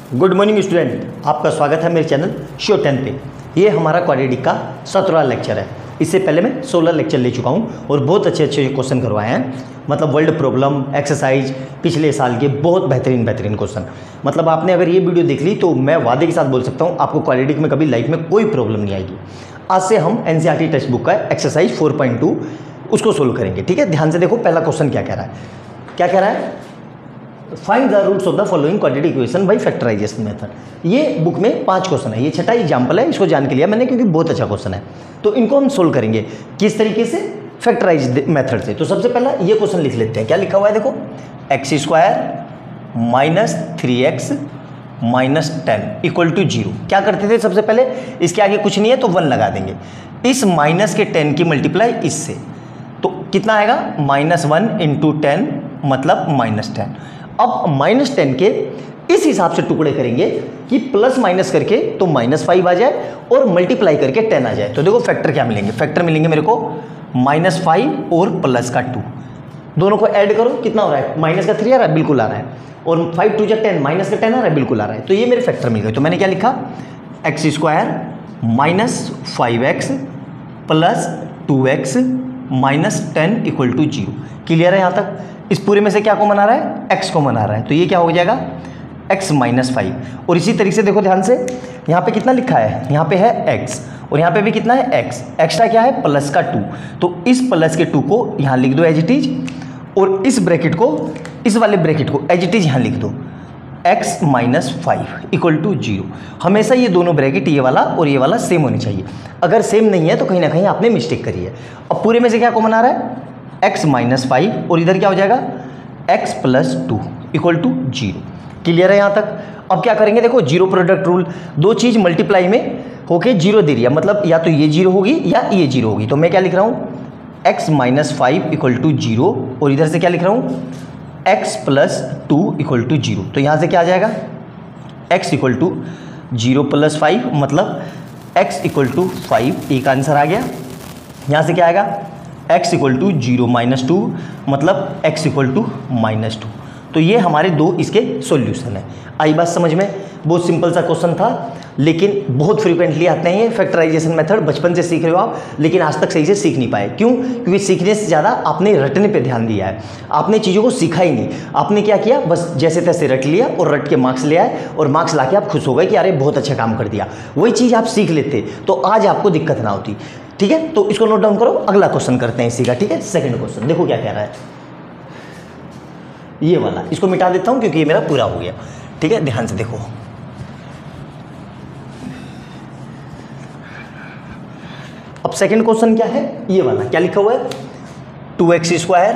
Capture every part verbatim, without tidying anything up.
Good morning student, आपका स्वागत है मेरे चैनल शो टेन पे। ये हमारा क्वाड्रेटिक का सत्रहवां लेक्चर है। इससे पहले मैं सोलह लेक्चर ले चुका हूँ और बहुत अच्छे अच्छे क्वेश्चन करवाए हैं। मतलब वर्ल्ड प्रॉब्लम एक्सरसाइज पिछले साल के बहुत बेहतरीन बेहतरीन क्वेश्चन। मतलब आपने अगर ये वीडियो देख ली तो मैं वादे के साथ बोल सकता हूँ आपको क्वाड्रेटिक में कभी लाइफ में कोई प्रॉब्लम नहीं आएगी। आज से हम एनसीईआरटी टेक्स्ट बुक का एक्सरसाइज फोर पॉइंट टू उसको सोल्व करेंगे। ठीक है, ध्यान से देखो। पहला क्वेश्चन क्या कह रहा है, क्या कह रहा है, find the roots of the following quadratic equation by factorisation method. ये बुक में पांच क्वेश्चन है, ये छठा एग्जाम्पल है, इसको जान के लिया मैंने क्योंकि बहुत अच्छा क्वेश्चन है। तो इनको हम सोल्व करेंगे किस तरीके से, फैक्टराइज मेथड से। तो सबसे पहला ये क्वेश्चन लिख लेते हैं। क्या लिखा हुआ है देखो, x square minus three x minus ten equal to zero. क्या करते थे सबसे पहले, इसके आगे कुछ नहीं है तो वन लगा देंगे। इस माइनस के टेन की मल्टीप्लाई इससे, तो कितना आएगा, माइनस वन इंटू टेन मतलब माइनस टेन। अब माइनस टेन के इस हिसाब से टुकड़े करेंगे कि प्लस माइनस करके तो माइनस फाइव आ जाए और मल्टीप्लाई करके टेन आ जाए। तो देखो फैक्टर क्या मिलेंगे, फैक्टर मिलेंगे मेरे को माइनस फाइव और प्लस का टू। दोनों को ऐड करो, कितना हो रहा है, माइनस का थ्री आ रहा है, बिल्कुल आ रहा है, और फाइव टू जा टेन, माइनस का टेन आ रहा है, बिल्कुल आ रहा है। तो ये मेरे फैक्टर मिल गए। तो मैंने क्या लिखा, x square minus five x plus two x minus ten equal to zero. Clear है यहाँ तक। इस पूरे में से क्या को मना रहा है, x को मना रहा है। तो ये क्या हो जाएगा, x माइनस फाइव। और इसी तरीके से देखो ध्यान से, यहाँ पे कितना लिखा है, यहाँ पे है x और यहाँ पे भी कितना है x, एक्स्ट्रा क्या है प्लस का टू। तो इस प्लस के टू को यहाँ लिख दो एज इट इज, और इस ब्रैकेट को, इस वाले ब्रैकेट को एज इट इज यहाँ लिख दो, x minus five equal to zero. हमेशा ये दोनों ब्रैकेट, ये वाला और ये वाला सेम होने चाहिए। अगर सेम नहीं है तो कहीं ना कहीं आपने मिस्टेक करी है। अब पूरे में से क्या को मना रहा है, x माइनस फाइव, और इधर क्या हो जाएगा x plus two equal to zero. Clear है यहाँ तक। अब क्या करेंगे, देखो जीरो प्रोडक्ट रूल, दो चीज़ मल्टीप्लाई में होके जीरो दे रही है, मतलब या तो ये जीरो होगी या ये जीरो होगी। तो मैं क्या लिख रहा हूँ, x minus five equal to zero, और इधर से क्या लिख रहा हूँ, x plus two equal to zero. तो यहाँ से क्या आ जाएगा, x equal to zero plus five मतलब x इक्वल टू फाइव, एक आंसर आ गया। यहाँ से क्या आएगा, x equal to zero minus two मतलब x equal to minus two. तो ये हमारे दो इसके सॉल्यूशन है। आई बात समझ में। बहुत सिंपल सा क्वेश्चन था, लेकिन बहुत फ्रीक्वेंटली आते हैं ये फैक्टराइजेशन मेथड। बचपन से सीख रहे हो आप, लेकिन आज तक सही से सीख नहीं पाए। क्यों? क्योंकि सीखने से ज़्यादा आपने रटने पे ध्यान दिया है, आपने चीज़ों को सीखा ही नहीं। आपने क्या किया, बस जैसे तैसे रट लिया और रट के मार्क्स ले आए, और मार्क्स ला के आप खुश हो गए कि अरे बहुत अच्छा काम कर दिया। वही चीज़ आप सीख लेते तो आज आपको दिक्कत ना होती। ठीक है, तो इसको नोट डाउन करो। अगला क्वेश्चन करते हैं इसी का। ठीक है, सेकंड क्वेश्चन देखो क्या कह रहा है, ये वाला। इसको मिटा देता हूं क्योंकि ये मेरा पूरा हो गया। ठीक है, ध्यान से देखो। अब सेकंड क्वेश्चन क्या है, ये वाला। क्या लिखा हुआ है, two x square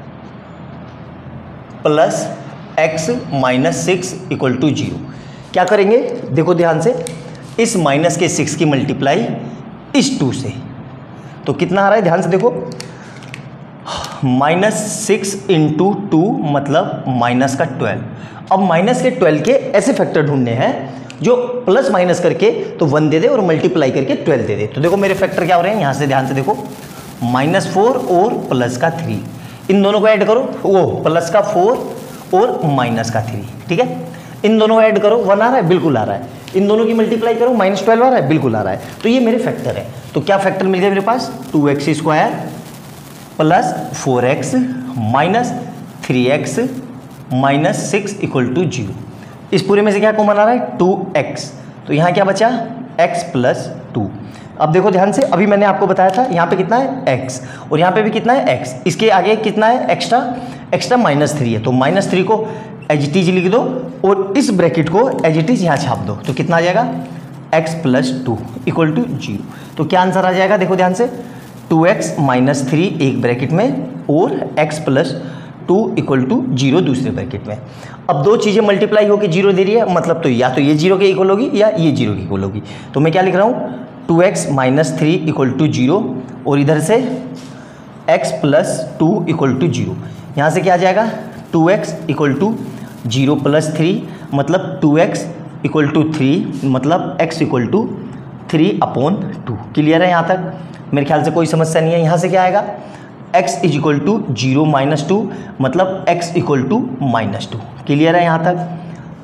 plus x minus six equal to zero. क्या करेंगे, देखो ध्यान से, इस माइनस के सिक्स की मल्टीप्लाई इस टू से, तो कितना आ रहा है, ध्यान से देखो, माइनस सिक्स इंटू टू मतलब माइनस का ट्वेल्व। अब माइनस के ट्वेल्व के ऐसे फैक्टर ढूंढने हैं जो प्लस माइनस करके तो वन दे दे और मल्टीप्लाई करके ट्वेल्व दे दे। तो देखो मेरे फैक्टर क्या हो रहे हैं, यहाँ से ध्यान से देखो, माइनस फोर और प्लस का थ्री, इन दोनों को ऐड करो, वो प्लस का फोर और माइनस का थ्री। ठीक है, इन दोनों को ऐड करो, वन आ रहा है, बिल्कुल आ रहा है। इन दोनों की मल्टीप्लाई करो, माइनस ट्वेल्व आ रहा है, बिल्कुल आ रहा है। तो ये मेरे फैक्टर है। तो क्या फैक्टर मिल गया मेरे पास, two x square plus four x minus three x minus six equal to zero. इस पूरे में से क्या कॉमन आ रहा है, टू एक्स। तो यहाँ क्या बचा, x प्लस टू। अब देखो ध्यान से, अभी मैंने आपको बताया था यहाँ पे कितना है x, और यहाँ पे भी कितना है x, इसके आगे कितना है एक्स्ट्रा, एक्स्ट्रा माइनस थ्री है। तो माइनस थ्री को एज इट इज लिख दो, और इस ब्रैकेट को एज इट इज यहाँ छाप दो। तो कितना आ जाएगा, x plus two equal to zero. तो क्या आंसर आ जाएगा, देखो ध्यान से, टू एक्स माइनस थ्री एक ब्रैकेट में और x plus two equal to zero दूसरे ब्रैकेट में। अब दो चीज़ें मल्टीप्लाई होकर जीरो दे रही है, मतलब तो या तो ये जीरो के इक्वल होगी या ये जीरो के इक्वल होगी। तो मैं क्या लिख रहा हूँ, two x minus three equal to zero, और इधर से x plus two equal to zero. यहाँ से क्या आ जाएगा, two x equal to zero plus three मतलब two x equal to three मतलब x equal to three upon two. Clear है यहाँ तक, मेरे ख्याल से कोई समस्या नहीं है। यहाँ से क्या आएगा, x is equal to zero minus two मतलब x equal to minus two. Clear है यहाँ तक।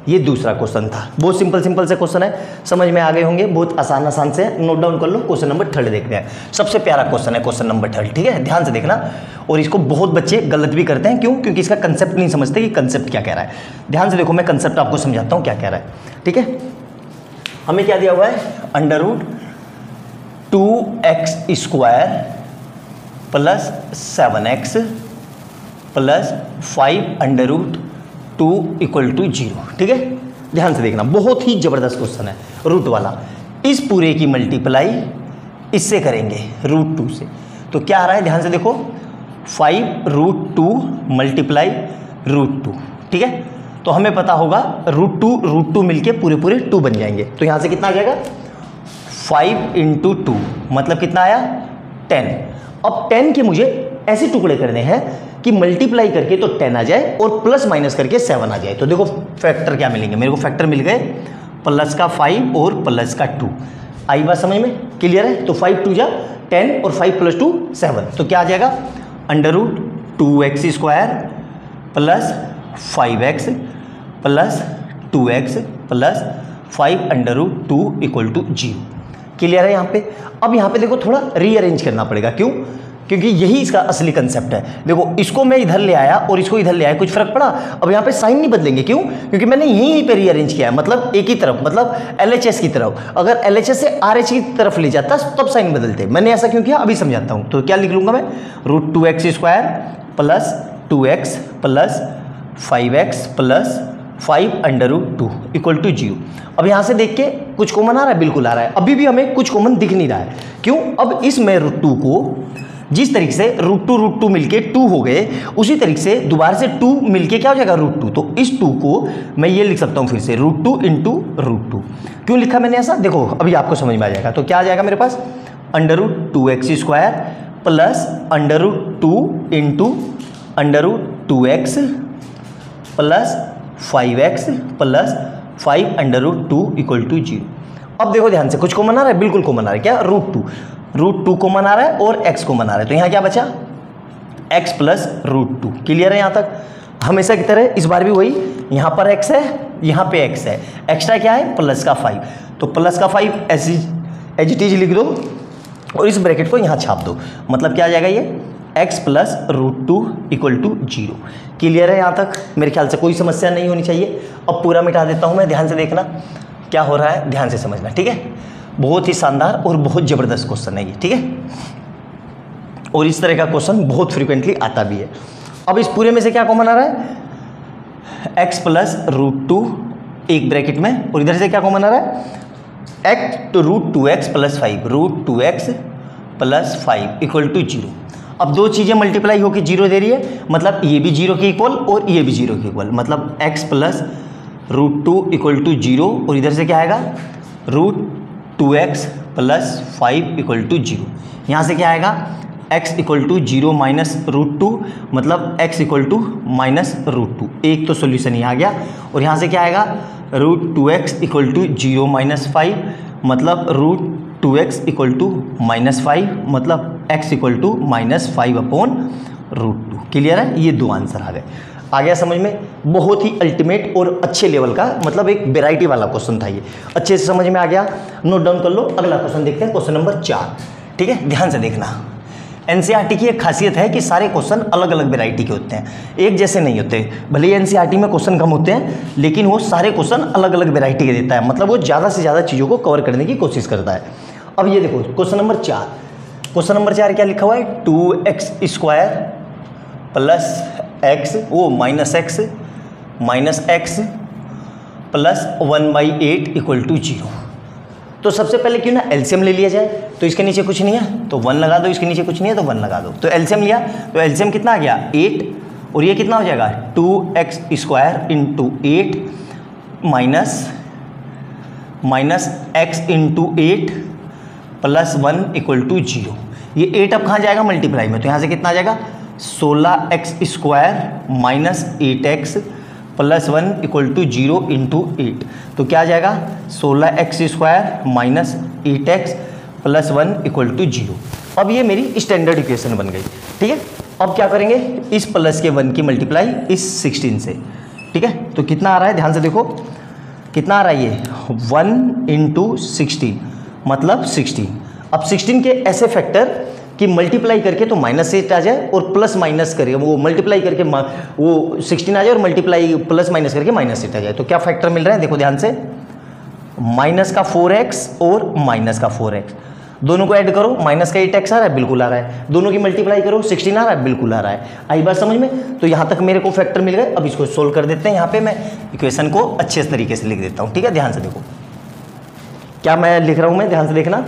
ये दूसरा क्वेश्चन था। बहुत सिंपल सिंपल से क्वेश्चन है, समझ में आ गए होंगे, बहुत आसान आसान से। नोट डाउन कर लो। क्वेश्चन नंबर थर्ड देखते हैं। सबसे प्यारा क्वेश्चन है क्वेश्चन नंबर थर्ड, ठीक है, ध्यान से देखना। और इसको बहुत बच्चे गलत भी करते हैं, क्यों? क्योंकि इसका कंसेप्ट नहीं समझते कि कंसेप्ट क्या कह रहा है। ध्यान से देखो, मैं कंसेप्ट आपको समझाता हूँ क्या कह रहा है, ठीक है। हमें क्या दिया हुआ है, under root two x square plus seven x plus five under root two equal to zero, ठीक है। ध्यान से देखना, बहुत ही जबरदस्त क्वेश्चन है, रूट वाला। इस पूरे की मल्टीप्लाई इससे करेंगे, रूट टू से, तो क्या आ रहा है, ध्यान से देखो, five root two multiply root two, ठीक है। तो हमें पता होगा रूट टू रूट टू मिलके पूरे पूरे टू बन जाएंगे। तो यहां से कितना आ जाएगा, फाइव इंटू टू, मतलब कितना आया, टेन। अब टेन के मुझे ऐसे टुकड़े करने हैं कि मल्टीप्लाई करके तो टेन आ जाए और प्लस माइनस करके सेवन आ जाए। तो देखो फैक्टर क्या मिलेंगे, मेरे को फैक्टर मिल गए प्लस का फाइव और प्लस का टू। आई बात समझ में, क्लियर है। तो फाइव टू जा टेन और फाइव प्लस टू सेवन, तो क्या आ जाएगा, under root two x square plus five x plus two x plus five under root two equal to zero. Clear है यहाँ पे। अब यहाँ पे देखो थोड़ा रीअरेंज करना पड़ेगा, क्यों? क्योंकि यही इसका असली कंसेप्ट है। देखो इसको मैं इधर ले आया और इसको इधर ले आया, कुछ फर्क पड़ा? अब यहाँ पे साइन नहीं बदलेंगे, क्यों? क्योंकि मैंने यहीं पे रीअरेंज किया है, मतलब एक ही तरफ, मतलब एलएचएस की तरफ। अगर एलएचएस से आरएच की तरफ ले जाता तब साइन बदलते। मैंने ऐसा क्यों किया, अभी समझाता हूँ। तो क्या लिख लूंगा मैं, root two x square plus two x plus five x plus five under root two equal to zero. अब यहाँ से देख के कुछ कॉमन आ रहा है, बिल्कुल आ रहा है। अभी भी हमें कुछ कॉमन दिख नहीं रहा है, क्यों? अब इसमें रूट टू को जिस तरीके से रूट टू रूट टू मिलके टू हो गए, उसी तरीके से दोबारा से टू मिलके क्या हो जाएगा, रूट टू। तो इस टू को मैं ये लिख सकता हूँ फिर से, root two into root two. क्यों लिखा मैंने ऐसा, देखो अभी आपको समझ में आ जाएगा। तो क्या आ जाएगा मेरे पास, under root two x square plus under root two into under root two x plus five x plus five under root two equal to zero. अब देखो ध्यान से, कुछ कॉमन आ रहा है, बिल्कुल कॉमन आ रहा है। क्या, root two root two common आ रहा है और एक्स कॉमन आ रहा है। तो यहाँ क्या बचा, x plus root two. Clear है यहाँ तक? हमेशा की तरह इस बार भी वही, यहाँ पर एक्स है, यहाँ पे एक्स है, एक्स्ट्रा क्या है, प्लस का फाइव। तो प्लस का फाइव ऐसी एज इट इज लिख दो और इस ब्रैकेट को यहाँ छाप दो। मतलब क्या आ जाएगा, ये x plus root two equal to zero. Clear है यहाँ तक? मेरे ख्याल से कोई समस्या नहीं होनी चाहिए। अब पूरा मिटा देता हूँ मैं, ध्यान से देखना क्या हो रहा है, ध्यान से समझना, ठीक है। बहुत ही शानदार और बहुत ज़बरदस्त क्वेश्चन है ये, ठीक है। और इस तरह का क्वेश्चन बहुत फ्रीक्वेंटली आता भी है। अब इस पूरे में से क्या कॉमन आ रहा है, एक्स प्लस रूट टू एक ब्रैकेट में, और इधर से क्या कॉमन आ रहा है, x two root two x plus five, root two x plus five equal to zero. अब दो चीज़ें मल्टीप्लाई होकर जीरो दे रही है, मतलब ये भी जीरो के इक्वल और ये भी जीरो के इक्वल, मतलब x plus root two equal to zero. और इधर से क्या आएगा, root two x plus five equal to zero. यहाँ से क्या आएगा, x equal to zero minus root two, मतलब x equal to minus root two. एक तो सोल्यूशन यहाँ आ गया। और यहाँ से क्या आएगा, root two x equal to zero minus five, मतलब root two x equal to minus five, मतलब x equal to minus five upon root two. Clear है? ये दो आंसर आ गए। आ गया समझ में? बहुत ही अल्टीमेट और अच्छे लेवल का, मतलब एक वेराइटी वाला क्वेश्चन था ये, अच्छे से समझ में आ गया। नोट डाउन कर लो। अगला क्वेश्चन देखते हैं, क्वेश्चन नंबर चार, ठीक है। ध्यान से देखना, एनसीईआरटी की एक खासियत है कि सारे क्वेश्चन अलग अलग वेराइटी के होते हैं, एक जैसे नहीं होते। भले ही एनसीईआरटी में क्वेश्चन कम होते हैं, लेकिन वो सारे क्वेश्चन अलग अलग वेराइटी के देता है, मतलब वो ज़्यादा से ज़्यादा चीज़ों को कवर करने की कोशिश करता है। अब ये देखो क्वेश्चन नंबर चार, क्वेश्चन नंबर चार क्या लिखा हुआ है, two x square plus x वो minus x minus x plus one by eight equal to zero. तो सबसे पहले क्यों ना एलसीएम ले लिया जाए। तो इसके नीचे कुछ नहीं है तो वन लगा दो, इसके नीचे कुछ नहीं है तो वन लगा दो। तो एलसीएम लिया तो एलसीएम कितना आ गया, एट, और ये कितना हो जाएगा, two x square into eight minus minus x into eight plus one equal to zero. ये एट अब कहाँ जाएगा, मल्टीप्लाई में, तो यहाँ से कितना आ जाएगा, सोलह x square minus eight x plus one equal to zero into eight. तो क्या आ जाएगा, सोलह x square minus eight x plus one equal to zero. अब ये मेरी स्टैंडर्ड इक्वेशन बन गई, ठीक है। अब क्या करेंगे, इस प्लस के वन की मल्टीप्लाई इस सिक्सटीन से, ठीक है। तो कितना आ रहा है ध्यान से देखो, कितना आ रहा है ये वन इंटू सिक्सटीन मतलब सिक्सटीन। अब सिक्सटीन के ऐसे फैक्टर कि मल्टीप्लाई करके तो माइनस एट आ जाए और प्लस माइनस करके वो मल्टीप्लाई करके वो सिक्सटीन आ जाए और मल्टीप्लाई प्लस माइनस करके माइनस एट आ जाए। तो क्या फैक्टर मिल रहा है देखो ध्यान से, माइनस का फोर एक्स और माइनस का फोर एक्स, दोनों को ऐड करो, माइनस का एट एक्स आ रहा है, बिल्कुल आ रहा है। दोनों की मल्टीप्लाई करो, सिक्सटीन आ रहा है, बिल्कुल आ रहा है। आई बात समझ में? तो यहाँ तक मेरे को फैक्टर मिल गए। अब इसको सोल्व कर देते हैं। यहाँ पे मैं इक्वेशन को अच्छे तरीके से लिख देता हूँ, ठीक है। ध्यान से देखो क्या मैं लिख रहा हूँ, मैं ध्यान से देखना,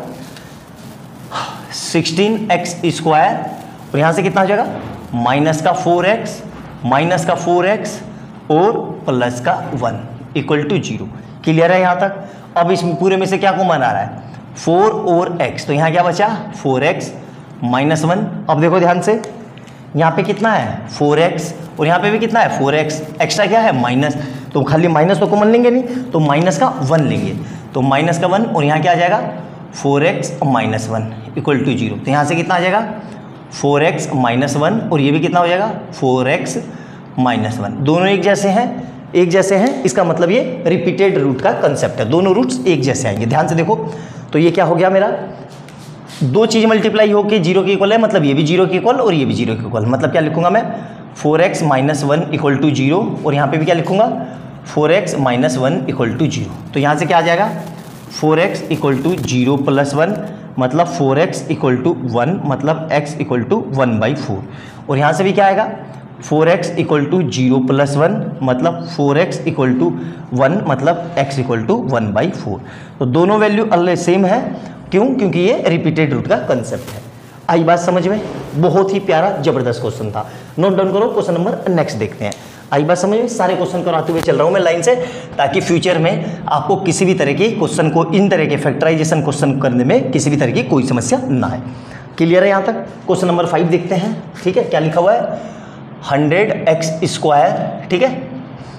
सिक्सटीन एक्स स्क्वायर और यहाँ से कितना हो जाएगा माइनस का फोर एक्स माइनस का फोर एक्स और प्लस का one equal to zero. Clear है यहाँ तक? अब इस पूरे में से क्या कॉमन आ रहा है, फोर और x, तो यहाँ क्या बचा फोर एक्स माइनस वन। अब देखो ध्यान से, यहाँ पे कितना है फोर एक्स और यहाँ पे भी कितना है फोर एक्स, एक्स्ट्रा क्या है माइनस, तो खाली माइनस तो कॉमन लेंगे नहीं, तो माइनस का वन लेंगे, तो माइनस का वन और यहाँ क्या आ जाएगा four x minus one equal to zero. तो यहाँ से कितना आ जाएगा फोर एक्स माइनस वन और ये भी कितना हो जाएगा फोर एक्स माइनस वन। दोनों एक जैसे हैं, एक जैसे हैं, इसका मतलब ये रिपीटेड रूट का कंसेप्ट है, दोनों रूट्स एक जैसे आएंगे। ध्यान से देखो, तो ये क्या हो गया मेरा, दो चीज मल्टीप्लाई होके जीरो के इक्वल है, मतलब ये भी जीरो के इक्वल और ये भी जीरो के इक्वल, मतलब क्या लिखूंगा मैं four x minus one equal to zero और यहाँ पे भी क्या लिखूंगा four x minus one equal to zero. तो यहाँ से क्या आ जाएगा four x equal to zero plus one मतलब four x equal to one मतलब x equal to one by four और यहाँ से भी क्या आएगा four x equal to zero plus one मतलब four x equal to one मतलब x equal to one by four. तो दोनों वैल्यू अल्ले सेम है, क्यों? क्योंकि ये रिपीटेड रूट का कंसेप्ट है। आई बात समझ में? बहुत ही प्यारा जबरदस्त क्वेश्चन था। नोट डाउन करो, क्वेश्चन नंबर नेक्स्ट देखते हैं। आई बात समझ में? सारे क्वेश्चन कराते हुए चल रहा हूँ मैं लाइन से, ताकि फ्यूचर में आपको किसी भी तरह की क्वेश्चन को इन तरह के फैक्टराइजेशन क्वेश्चन करने में किसी भी तरह की कोई समस्या ना है। क्लियर है यहाँ तक? क्वेश्चन नंबर फाइव देखते हैं, ठीक है। क्या लिखा हुआ है, हंड्रेड एक्स स्क्वायर, ठीक है,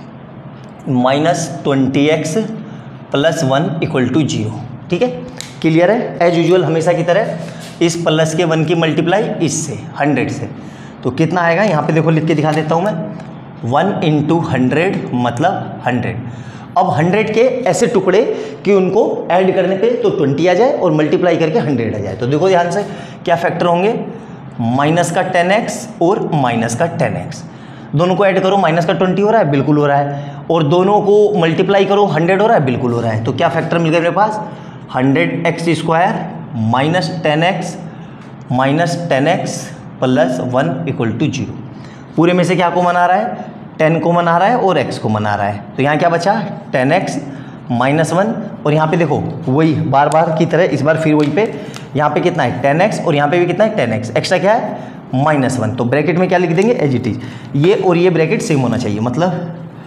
minus twenty x plus one equal to zero, ठीक है। क्लियर है? एज यूजुअल हमेशा की तरह इस प्लस के वन की मल्टीप्लाई इससे हंड्रेड से, तो कितना आएगा यहाँ पे देखो, लिख के दिखा देता हूँ मैं, वन इंटू हंड्रेड मतलब हंड्रेड। अब हंड्रेड के ऐसे टुकड़े कि उनको ऐड करने पे तो ट्वेंटी आ जाए और मल्टीप्लाई करके हंड्रेड आ जाए। तो देखो ध्यान से क्या फैक्टर होंगे, माइनस का टेन एक्स और माइनस का टेन एक्स, दोनों को ऐड करो, माइनस का ट्वेंटी हो रहा है, बिल्कुल हो रहा है, और दोनों को मल्टीप्लाई करो, हंड्रेड हो रहा है, बिल्कुल हो रहा है। तो क्या फैक्टर मिल गया मेरे पास, hundred x square minus ten x minus ten x plus one equal to zero. पूरे में से क्या कॉमन आ रहा है, टेन कॉमन आ रहा है और x कॉमन आ रहा है। तो यहाँ क्या बचा, टेन एक्स माइनस वन और यहाँ पे देखो वही बार बार की तरह इस बार फिर वही पे, यहाँ पे कितना है टेन एक्स और यहाँ पे भी कितना है टेन एक्स, एक्स्ट्रा क्या है माइनस वन। तो ब्रैकेट में क्या लिख देंगे, एज इट इज, ये और ये ब्रैकेट सेम होना चाहिए, मतलब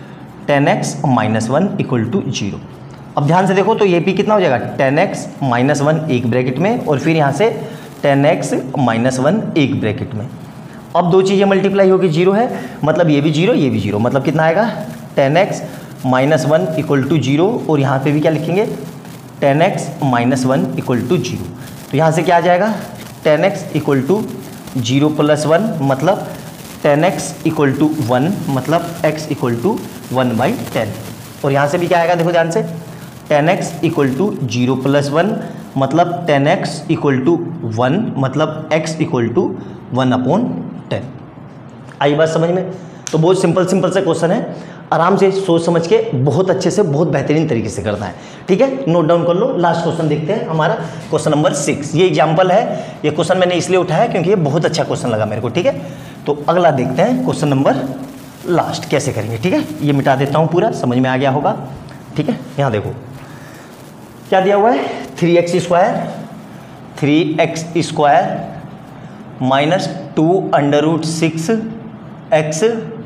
ten x minus one equal to zero. अब ध्यान से देखो, तो ये भी कितना हो जाएगा, टेन एक्स माइनस वन एक ब्रैकेट में और फिर यहाँ से टेन एक्स माइनस वन एक ब्रैकेट में। अब दो चीज़ें मल्टीप्लाई होगी, जीरो है, मतलब ये भी जीरो ये भी जीरो, मतलब कितना आएगा ten x minus one equal to zero और यहाँ पे भी क्या लिखेंगे ten x minus one equal to zero. तो यहाँ से क्या आ जाएगा, ten x equal to zero plus one मतलब ten x equal to one मतलब x equal to one by ten. और यहाँ से भी क्या आएगा, देखो ध्यान से, ten x equal to zero plus one मतलब ten x equal to one मतलब x equal to one upon ten. आई बात समझ में? तो बहुत सिंपल सिंपल से क्वेश्चन है, आराम से सोच समझ के बहुत अच्छे से बहुत बेहतरीन तरीके से करना है, ठीक है। नोट डाउन कर लो। लास्ट क्वेश्चन देखते हैं हमारा, क्वेश्चन नंबर सिक्स। ये एग्जाम्पल है, ये क्वेश्चन मैंने इसलिए उठाया क्योंकि ये बहुत अच्छा क्वेश्चन लगा मेरे को, ठीक है। तो अगला देखते हैं क्वेश्चन नंबर लास्ट कैसे करेंगे, ठीक है। ये मिटा देता हूँ, पूरा समझ में आ गया होगा, ठीक है। यहाँ देखो क्या दिया हुआ है, three x square three x square minus two under root six x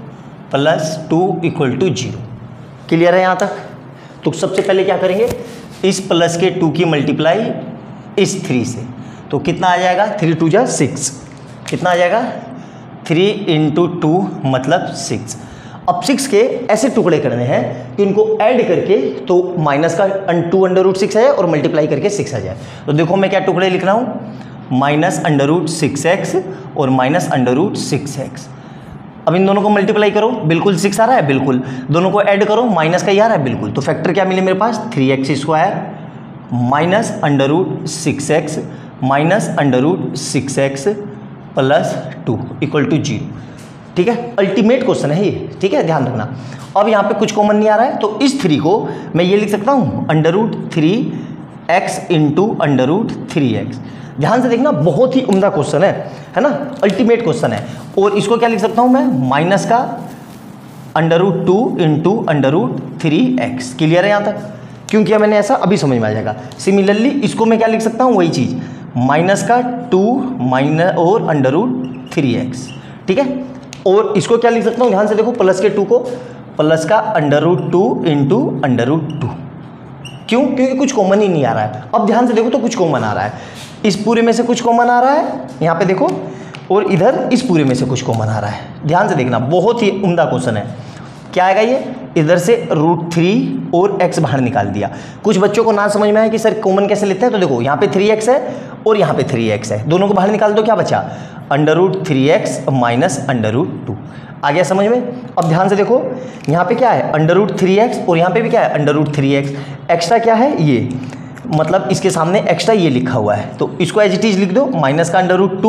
plus two equal to zero. Clear है यहाँ तक? तो सबसे पहले क्या करेंगे, इस प्लस के टू की मल्टीप्लाई इस थ्री से, तो कितना आ जाएगा, थ्री टू जा सिक्स, कितना आ जाएगा थ्री इंटू टू मतलब सिक्स। अब सिक्स के ऐसे टुकड़े करने हैं कि उनको ऐड करके तो माइनस का टू अंडर रूट सिक्स है और मल्टीप्लाई करके सिक्स आ जाए। तो देखो मैं क्या टुकड़े लिख रहा हूँ, minus under root six x और minus under root six x. अब इन दोनों को मल्टीप्लाई करो, बिल्कुल सिक्स आ रहा है, बिल्कुल। दोनों को ऐड करो, माइनस का ही आ रहा है, बिल्कुल। तो फैक्टर क्या मिले मेरे पास, three x square minus under root six x minus under root six x plus two equal to zero. ठीक है, अल्टीमेट क्वेश्चन है ये, ठीक है, ध्यान रखना। अब यहाँ पे कुछ कॉमन नहीं आ रहा है, तो इस थ्री को मैं ये लिख सकता हूँ under root three x into under root three x. ध्यान से देखना, बहुत ही उम्दा क्वेश्चन है, है ना, अल्टीमेट क्वेश्चन है। और इसको क्या लिख सकता हूँ मैं, माइनस का under root two into under root three x. Clear है यहाँ तक? क्यों किया मैंने ऐसा, अभी समझ में आ जाएगा। सिमिलरली इसको मैं क्या लिख सकता हूँ, वही चीज़, माइनस का टू माइनस और अंडर रूट थ्री एक्स। ठीक है, और इसको क्या लिख सकता हूँ, ध्यान से देखो, प्लस के टू को प्लस का under root two into under root two. क्यों? क्योंकि कुछ कॉमन ही नहीं आ रहा है। अब ध्यान से देखो तो कुछ कॉमन आ रहा है, इस पूरे में से कुछ कॉमन आ रहा है, यहाँ पे देखो, और इधर इस पूरे में से कुछ कॉमन आ रहा है। ध्यान से देखना, बहुत ही उम्दा क्वेश्चन है। क्या आएगा ये, इधर से रूट थ्री और एक्स बाहर निकाल दिया। कुछ बच्चों को ना समझ में आया कि सर कॉमन कैसे लेते हैं, तो देखो यहाँ पे थ्री एक्स है और यहाँ पे थ्री एक्स है, दोनों को बाहर निकाल दो, क्या बचा, under root three x minus under root two. आ गया समझ में? अब ध्यान से देखो, यहाँ पे क्या है, अंडर रूट थ्री एक्स और यहाँ पे भी क्या है, under root three x. Extra क्या है ये, मतलब इसके सामने एक्स्ट्रा ये लिखा हुआ है, तो इसको एज इट इज लिख दो, माइनस का अंडर रूट टू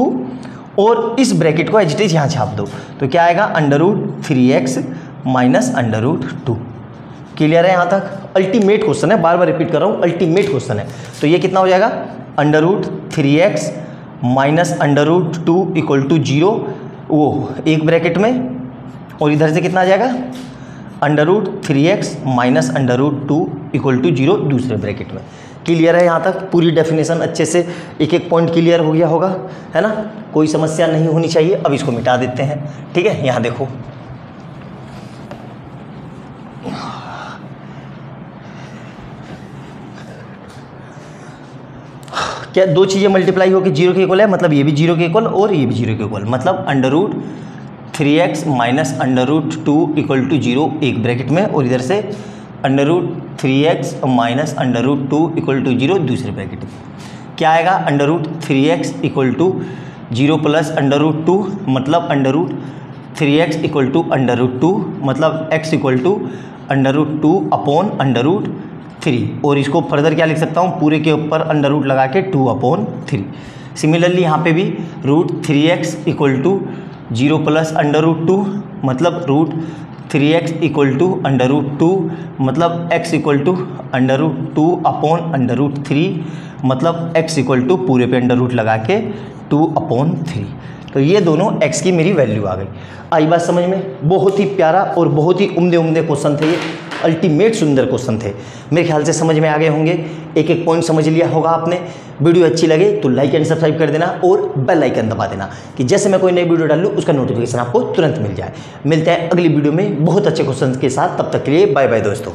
और इस ब्रैकेट को एज इट इज यहाँ छाप दो, तो क्या आएगा, under root three x minus under root two. Clear है यहाँ तक? अल्टीमेट क्वेश्चन है, बार बार रिपीट कर रहा हूँ, अल्टीमेट क्वेश्चन है। तो ये कितना हो जाएगा, under root three x minus under root two equal to zero, वो एक ब्रैकेट में, और इधर से कितना आ जाएगा, under root three x minus under root two equal to zero दूसरे ब्रैकेट में। क्लियर है यहाँ तक? पूरी डेफिनेशन अच्छे से एक एक पॉइंट क्लियर हो गया होगा, है ना, कोई समस्या नहीं होनी चाहिए। अब इसको मिटा देते हैं। ठीक है, यहाँ देखो, क्या दो चीज़ें मल्टीप्लाई होकर जीरो के इक्वल है, मतलब ये भी जीरो के इक्वल और ये भी जीरो के इक्वल, मतलब under root three x minus under root two equal to zero एक ब्रैकेट में, और इधर से under root three x minus under root two equal to zero दूसरे ब्रैकेट में। क्या आएगा, under root three x equal to zero plus under root two, मतलब under root three x equal to under root two, मतलब x equal to under root two upon under root three. और इसको further क्या लिख सकता हूँ, पूरे के ऊपर अंडर रूट लगा के टू अपॉन थ्री। सिमिलरली यहाँ पे भी root three x equal to zero plus under root two, मतलब root three x equal to under root two, मतलब x equal to under root two upon under root three, मतलब x equal to पूरे पे under root लगा के two upon three. तो ये दोनों x की मेरी वैल्यू आ गई। आई बात समझ में? बहुत ही प्यारा और बहुत ही उम्दे उम्दे क्वेश्चन थे ये, अल्टीमेट सुंदर क्वेश्चन थे। मेरे ख्याल से समझ में आ गए होंगे, एक एक पॉइंट समझ लिया होगा आपने। वीडियो अच्छी लगे तो लाइक एंड सब्सक्राइब कर देना और बेल आइकन दबा देना कि जैसे मैं कोई नई वीडियो डालूँ उसका नोटिफिकेशन आपको तुरंत मिल जाए। मिलते हैं अगली वीडियो में बहुत अच्छे क्वेश्चन के साथ, तब तक के लिए बाय बाय दोस्तों।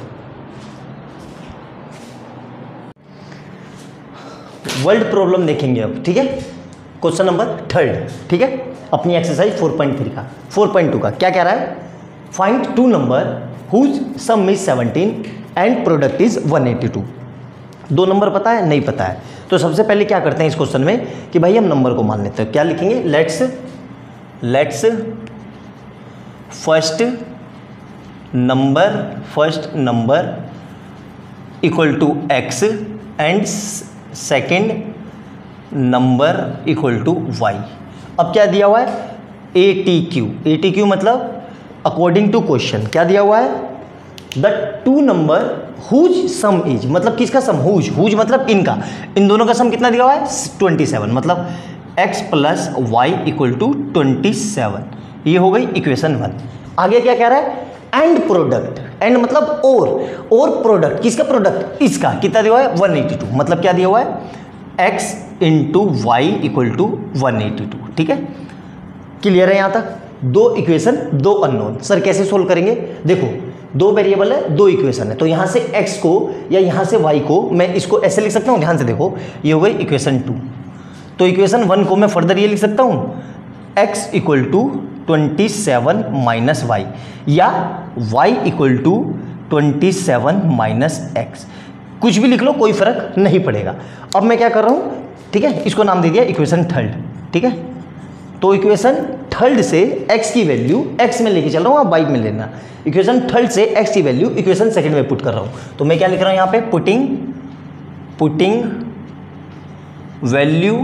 वर्ल्ड प्रॉब्लम देखेंगे अब, ठीक है, क्वेश्चन नंबर थर्ड, ठीक है, अपनी एक्सरसाइज फोर पॉइंट थ्री का फोर पॉइंट टू का क्या कह रहा है, find two number whose sum is seventeen and product is one eighty two. दो नंबर पता है, नहीं पता है, तो सबसे पहले क्या करते हैं इस क्वेश्चन में कि भाई हम नंबर को मान लेते हैं। क्या लिखेंगे, let's let's first number first number equal to x and second number equal to y. अब क्या दिया हुआ है, A T Q. A T Q मतलब अकॉर्डिंग टू क्वेश्चन क्या दिया हुआ है, the two number whose sum is, मतलब किसका सम, हुज हुज मतलब इनका, इन दोनों का सम कितना दिया हुआ है, ट्वेंटी सेवन, मतलब x plus y equal to twenty seven. ये हो गई इक्वेशन वन। आगे क्या कह रहा है, एंड प्रोडक्ट, एंड मतलब और और प्रोडक्ट, किसका प्रोडक्ट, इसका कितना दिया हुआ है, वन एटी टू, मतलब क्या दिया हुआ है, x into y equal to one eighty two. ठीक है, क्लियर है यहाँ तक? दो इक्वेशन दो अननोन। सर कैसे सोल्व करेंगे, देखो दो वेरिएबल है, दो इक्वेशन है, तो यहाँ से x को या यहाँ से y को मैं इसको ऐसे लिख सकता हूँ। ध्यान से देखो, ये हो गई इक्वेशन टू। तो इक्वेशन वन को मैं फर्दर ये लिख सकता हूँ, x equal to twenty seven minus y, या y equal to twenty seven minus x. कुछ भी लिख लो, कोई फर्क नहीं पड़ेगा। अब मैं क्या कर रहा हूँ, ठीक है, इसको नाम दे दिया इक्वेशन थर्ड। ठीक है, तो इक्वेशन थर्ड से x की वैल्यू x में लेके चल रहा हूँ, आप y में लेना। इक्वेशन थर्ड से x की वैल्यू इक्वेशन सेकंड में पुट कर रहा हूँ। तो मैं क्या लिख रहा हूँ यहाँ पे, putting putting value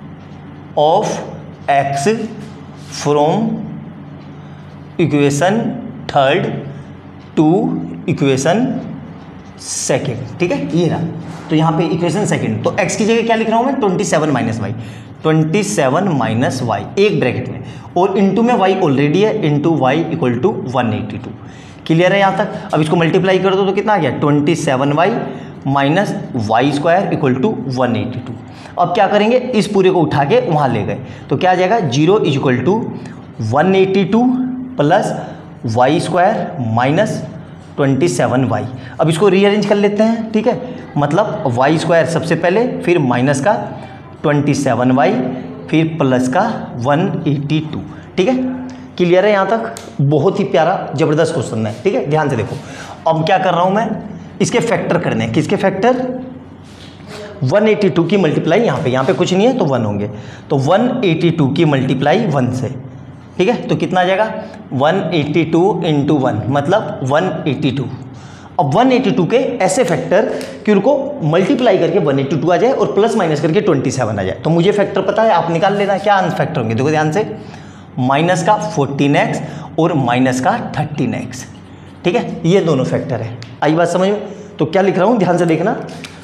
of x from equation third to equation second. ठीक है, ये रहा। तो यहाँ पे इक्वेशन सेकंड, तो x की जगह क्या लिख रहा हूँ मैं, twenty seven minus y, twenty seven minus y एक ब्रैकेट में, और इंटू में y ऑलरेडी है, into y equal to one eighty two. Clear है यहाँ तक? अब इसको मल्टीप्लाई कर दो तो कितना आ गया, twenty seven y minus y square equal to one eighty two. अब क्या करेंगे, इस पूरे को उठा के वहाँ ले गए तो क्या आ जाएगा, zero is equal to one eighty two plus y square minus twenty seven y. अब इसको रीअरेंज कर लेते हैं। ठीक है, मतलब वाई स्क्वायर सबसे पहले, फिर माइनस का ट्वेंटी सेवन वाई, फिर प्लस का वन एटी टू। ठीक है, क्लियर है यहाँ तक? बहुत ही प्यारा ज़बरदस्त क्वेश्चन है। ठीक है, ध्यान से देखो। अब क्या कर रहा हूँ मैं, इसके फैक्टर करने हैं। किसके फैक्टर, वन एटी टू की मल्टीप्लाई यहाँ पे, यहाँ पे कुछ नहीं है तो वन होंगे, तो वन एटी टू की मल्टीप्लाई वन से। ठीक है, तो कितना आ जाएगा, one eighty two into one मतलब वन एटी टू। अब वन एटी टू के ऐसे फैक्टर कि उनको मल्टीप्लाई करके वन एटी टू आ जाए और प्लस माइनस करके ट्वेंटी सेवन आ जाए। तो मुझे फैक्टर पता है, आप निकाल लेना क्या फैक्टर होंगे। देखो ध्यान से, माइनस का फोर्टीन एक्स और माइनस का थर्टीन एक्स। ठीक है, ये दोनों फैक्टर है। आई बात समझ में? तो क्या लिख रहा हूँ, ध्यान से देखना,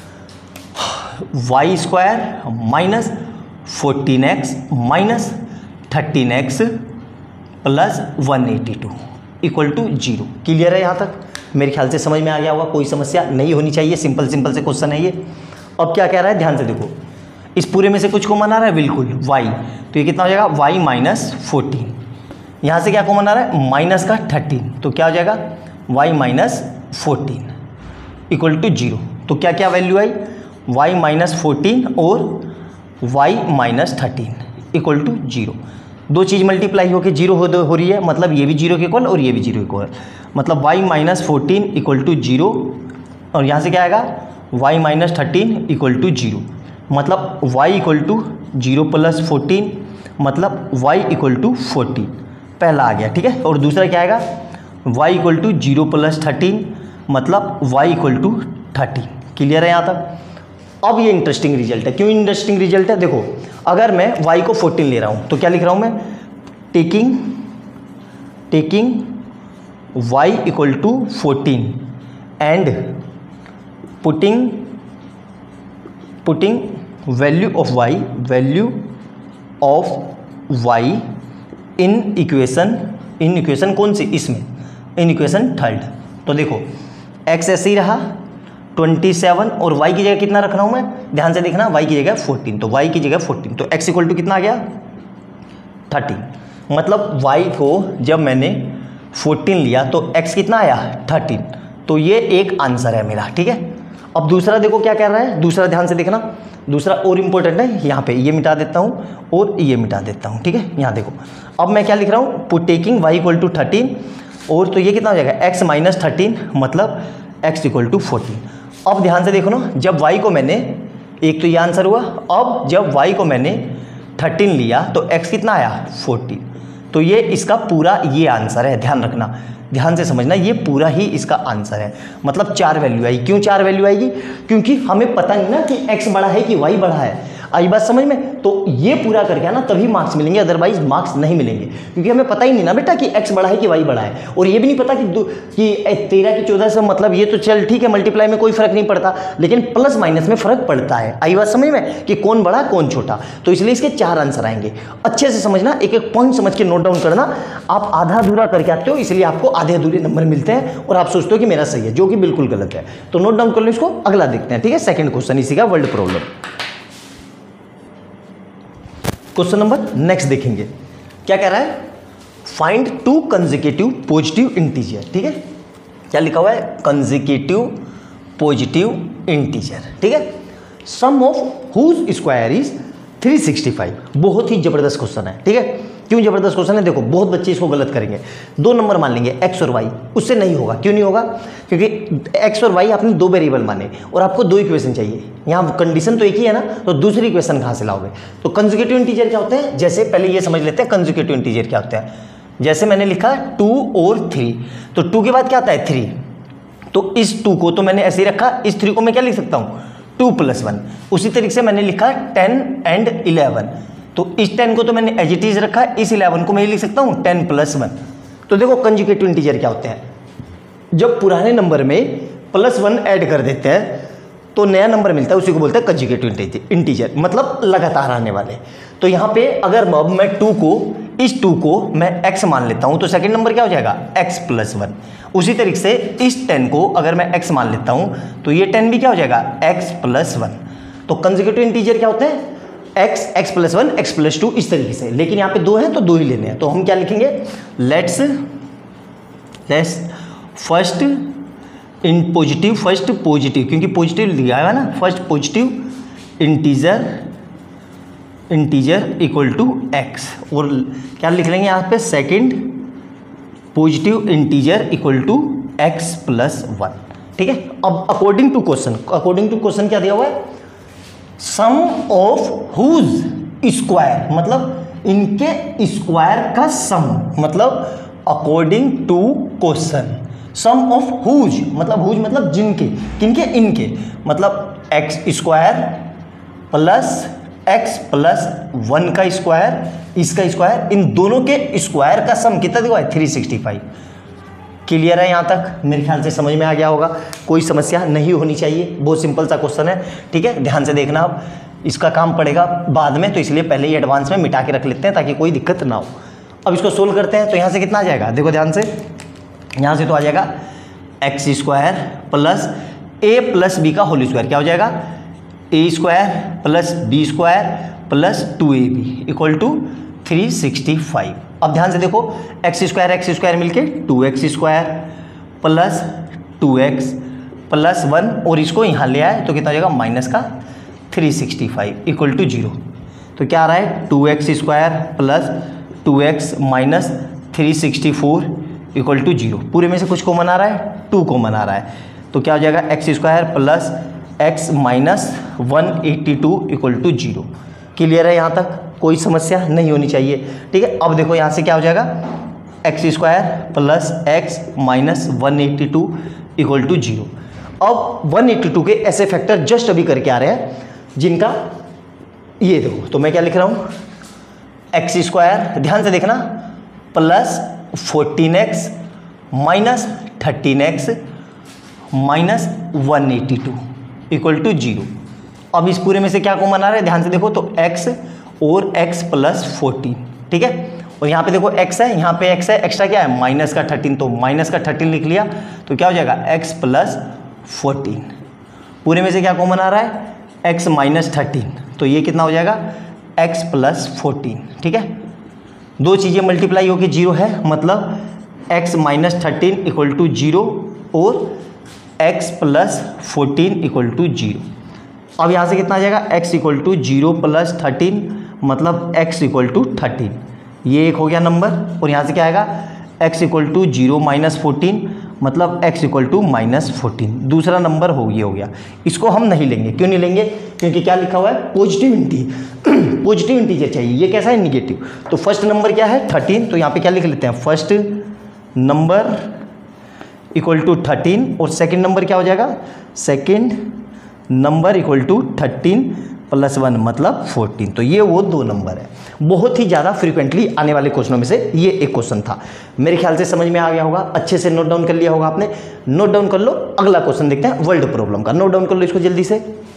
y square minus fourteen x minus thirteen x plus one eighty two equal to zero. Clear है यहाँ तक? मेरे ख्याल से समझ में आ गया होगा, कोई समस्या नहीं होनी चाहिए। सिंपल सिंपल से क्वेश्चन है ये। अब क्या कह रहा है, ध्यान से देखो, इस पूरे में से कुछ कॉमन आ रहा है, बिल्कुल y, तो ये कितना हो जाएगा, y माइनस फोर्टीन। यहाँ से क्या कॉमन आ रहा है, माइनस का थर्टीन, तो क्या हो जाएगा y minus fourteen equal to zero. तो क्या क्या वैल्यू आई, y माइनस फोर्टीन और y minus thirteen equal to zero. दो चीज़ मल्टीप्लाई होकर जीरो हो, हो रही है, मतलब ये भी जीरो के इक्वल और ये भी जीरो इक्वल, मतलब y minus fourteen equal to zero, और यहाँ से क्या आएगा, y minus thirteen equal to zero, मतलब y equal to zero plus fourteen, मतलब y इक्वल टू फोर्टीन। पहला आ गया। ठीक है, और दूसरा क्या आएगा, y equal to zero plus thirteen, मतलब y equal to thirteen. Clear है यहाँ तक? अब ये इंटरेस्टिंग रिजल्ट है। क्यों इंटरेस्टिंग रिजल्ट है, देखो, अगर मैं y को फोर्टीन ले रहा हूँ तो क्या लिख रहा हूँ मैं, taking taking y equal to fourteen and putting putting value of y value of y in equation in equation कौन सी, इसमें, इन इक्वेशन थर्ड। तो देखो x ऐसे ही रहा ट्वेंटी सेवन, और y की जगह कितना रख रहा हूँ मैं, ध्यान से देखना, y की जगह फोर्टीन, तो y की जगह फोर्टीन, तो x इक्वल टू कितना आ गया, थर्टीन। मतलब y को जब मैंने फोर्टीन लिया तो x कितना आया, थर्टीन। तो ये एक आंसर है मेरा। ठीक है, अब दूसरा देखो क्या कह रहा है, दूसरा ध्यान से देखना, दूसरा और इम्पोर्टेंट है। यहाँ पे ये मिटा देता हूँ और ये मिटा देता हूँ। ठीक है, यहाँ देखो, अब मैं क्या लिख रहा हूँ, put taking y equal to thirteen, और तो ये कितना हो जाएगा, x माइनस थर्टीन, मतलब x इक्वल टू फोर्टीन। अब ध्यान से देखो ना, जब y को मैंने, एक तो ये आंसर हुआ, अब जब y को मैंने थर्टीन लिया तो x कितना आया, फोर्टीन। तो ये इसका पूरा ये आंसर है। ध्यान रखना, ध्यान से समझना, ये पूरा ही इसका आंसर है। मतलब चार वैल्यू आई। क्यों चार वैल्यू आएगी, क्योंकि हमें पता नहीं ना कि x बड़ा है कि y बड़ा है। आई बात समझ में? तो ये पूरा करके आना तभी मार्क्स मिलेंगे, अदरवाइज मार्क्स नहीं मिलेंगे, क्योंकि हमें पता ही नहीं ना बेटा कि x बड़ा है कि y बड़ा है, और ये भी नहीं पता कि कि तेरह की चौदह से, मतलब ये तो चल ठीक है, मल्टीप्लाई में कोई फर्क नहीं पड़ता, लेकिन प्लस माइनस में फर्क पड़ता है। आई बात समझ में कि कौन बड़ा कौन छोटा? तो इसलिए इसके चार आंसर आएंगे। अच्छे से समझना, एक एक पॉइंट समझ के नोट डाउन करना। आप आधा अधूरा करके आते हो, इसलिए आपको आधे अधूरे नंबर मिलते हैं और आप सोचते हो कि मेरा सही है, जो कि बिल्कुल गलत है। तो नोट डाउन कर लो इसको, अगला देखते हैं। ठीक है, सेकंड क्वेश्चन इसी का, world problem. Question number next देखेंगे, क्या कह रहा है, find two consecutive positive integer. ठीक है, क्या लिखा हुआ है, कंसेक्यूटिव पॉजिटिव इंटीजर। ठीक है, sum of whose square is three sixty five. बहुत ही जबरदस्त क्वेश्चन है। ठीक है, क्यों ज़बरदस्त क्वेश्चन है, देखो बहुत बच्चे इसको गलत करेंगे। दो नंबर मान लेंगे एक्स और वाई, उससे नहीं होगा। क्यों नहीं होगा? क्योंकि एक्स और वाई आपने दो वेरिएबल माने और आपको दो इक्वेशन चाहिए, यहाँ कंडीशन तो एक ही है ना, तो दूसरी इक्वेशन कहाँ से लाओगे? तो कंजुगेटिव इंटीजर क्या होते हैं, जैसे पहले ये समझ लेते हैं कंजुगेटिव इंटीजर क्या होता है। जैसे मैंने लिखा टू और थ्री, तो टू के बाद क्या आता है थ्री, तो इस टू को तो मैंने ऐसे ही रखा, इस थ्री को मैं क्या लिख सकता हूँ टू प्लस वन। उसी तरीके से मैंने लिखा टेन एंड इलेवन, तो इस टेन को तो मैंने एज इट इज रखा, इस इलेवन को मैं लिख सकता हूँ टेन प्लस वन। तो देखो कंजुगेटिव इंटीजर क्या होते हैं, जब पुराने नंबर में प्लस वन ऐड कर देते हैं तो नया नंबर मिलता है, उसी को बोलते हैं कंजुगेटिव इंटीजर, मतलब लगातार आने वाले। तो यहाँ पे अगर अब मैं टू को, इस टू को मैं x मान लेता हूँ तो सेकंड नंबर क्या हो जाएगा x प्लस वन। उसी तरीके से इस टेन को अगर मैं x मान लेता हूँ तो ये टेन भी क्या हो जाएगा x प्लस वन। तो कंजुगेटिव इंटीजर क्या होते हैं x, x plus one, x plus two, इस तरीके से। लेकिन यहाँ पे दो हैं तो दो ही लेने हैं, तो हम क्या लिखेंगे let's let's first in positive, first positive, क्योंकि पॉजिटिव दिया है ना, first positive integer integer equal to x, और क्या लिख लेंगे यहाँ पे second positive integer equal to x plus one. ठीक है, अब according to question, according to question क्या दिया हुआ है, सम ऑफ हुज स्क्वायर, मतलब इनके स्क्वायर का सम, मतलब according to question sum of whose, मतलब हुज मतलब जिनके, किनके, इनके, मतलब x square plus x plus one का स्क्वायर, इसका स्क्वायर, इन दोनों के स्क्वायर का सम कितना दिया है थ्री सिक्सटी फाइव। क्लियर है यहाँ तक? मेरे ख्याल से समझ में आ गया होगा, कोई समस्या नहीं होनी चाहिए, बहुत सिंपल सा क्वेश्चन है। ठीक है, ध्यान से देखना, आप इसका काम पड़ेगा बाद में, तो इसलिए पहले ही एडवांस में मिटा के रख लेते हैं ताकि कोई दिक्कत ना हो। अब इसको सोल्व करते हैं, तो यहाँ से कितना आ जाएगा, देखो ध्यान से, यहाँ से तो आ जाएगा x square plus A plus B का होल स्क्वायर, क्या हो जाएगा A square plus B square plus two A B equal to three sixty five. अब ध्यान से देखो, एक्स स्क्वायर एक्स स्क्वायर मिलके two x square plus two x plus one, और इसको यहाँ ले आए तो कितना हो जाएगा माइनस का three sixty five equal to zero. तो क्या आ रहा है two x square plus two x minus three sixty four equal to zero. पूरे में से कुछ कॉमन आ रहा है, टू कॉमन आ रहा है, तो क्या हो जाएगा x square plus x minus one eighty two equal to zero. Clear है यहाँ तक? कोई समस्या नहीं होनी चाहिए। ठीक है, अब देखो यहाँ से क्या हो जाएगा x square plus x minus one eighty two equal to zero. अब वन एट्टी टू के ऐसे फैक्टर जस्ट अभी करके आ रहे हैं जिनका, ये देखो, तो मैं क्या लिख रहा हूँ एक्स स्क्वायर, ध्यान से देखना, plus fourteen x minus thirteen x minus one eighty two equal to zero. अब इस पूरे में से क्या कॉमन आ रहा है, ध्यान से देखो, तो x और x प्लस फोर्टीन। ठीक है, और यहाँ पे देखो x है, यहाँ पे x है, एक्स्ट्रा क्या है माइनस का थर्टीन, तो माइनस का थर्टीन लिख लिया, तो क्या हो जाएगा x प्लस फोर्टीन। पूरे में से क्या कॉमन आ रहा है x माइनस थर्टीन, तो ये कितना हो जाएगा x प्लस फोर्टीन। ठीक है, दो चीज़ें मल्टीप्लाई होकर जीरो है, मतलब x minus thirteen equal to zero और x plus fourteen equal to zero. अब यहाँ से कितना आ जाएगा x equal to zero plus thirteen, मतलब x इक्वल टू थर्टीन, ये एक हो गया नंबर। और यहाँ से क्या आएगा x equal to zero minus fourteen, मतलब x equal to minus fourteen, दूसरा नंबर हो गया हो गया। इसको हम नहीं लेंगे, क्यों नहीं लेंगे, क्योंकि क्या लिखा हुआ है पॉजिटिव इंटीजर, पॉजिटिव इंटीजर चाहिए। ये कैसा है निगेटिव, तो फर्स्ट नंबर क्या है थर्टीन, तो यहाँ पे क्या लिख लेते हैं first number equal to thirteen, और सेकेंड नंबर क्या हो जाएगा second number equal to thirteen plus one मतलब फोर्टीन। तो ये वो दो नंबर है। बहुत ही ज़्यादा फ्रीक्वेंटली आने वाले क्वेश्चनों में से ये एक क्वेश्चन था। मेरे ख्याल से समझ में आ गया होगा, अच्छे से नोट डाउन कर लिया होगा आपने। नोट डाउन कर लो, अगला क्वेश्चन देखते हैं वर्ल्ड प्रॉब्लम का। नोट डाउन कर लो इसको जल्दी से।